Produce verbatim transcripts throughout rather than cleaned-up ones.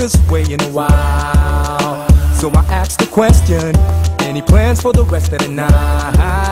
this way in a while. So I asked the question, any plans for the rest of the night?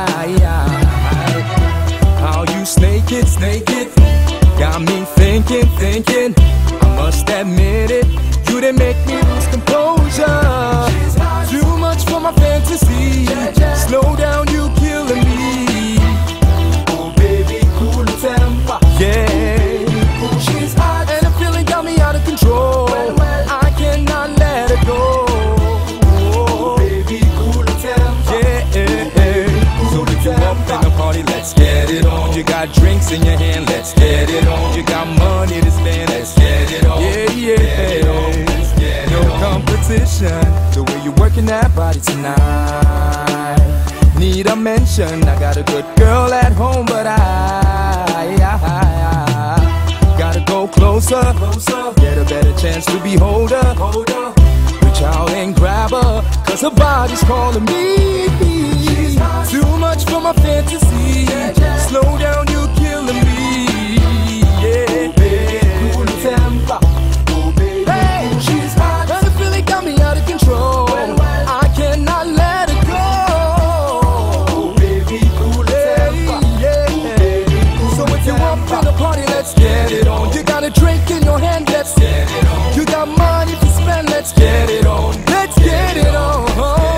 How you snake it, snake it, got me thinking, thinking. I must admit it, you didn't make me lose composure. Too much for my fantasy. Slow down, you killing me. Oh baby, cool temper. Yeah, she's hot, and the feeling got me out of control. I cannot let her go. Oh baby, cool temper. Yeah, so if you up in the party, let's get it on. You got drinks in your hand, let's get it on. You got money to spend, let's get it on. Yeah, yeah, no competition. The way you working that body tonight, need a mention. I got a good girl at home, but I, I, I gotta go closer, closer, get a better chance to behold her. Reach out and grab her, cause her body's calling me. Too much for my fantasy. Slow down, you're killing me. Yeah, baby, cool temper. Oh baby, hey, she's hot, and the feeling got me out of control. I cannot let it go. Oh baby, cool temper. Yeah, so if you want to the party, let's get it on. You got a drink in your hand, let's get it on. You got money to spend, let's get it on. Let's get it on.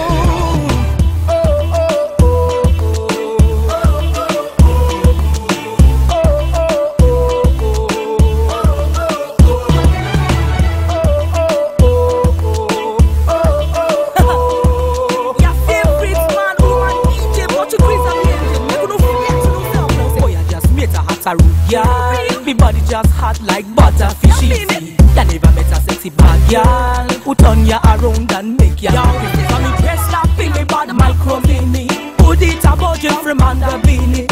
Girl, me body just hot like butter fishy. Ya never met a sexy bad girl who turn ya around and make ya happy. For me press that thing, me bad micro mini. Put it above you from under beanie.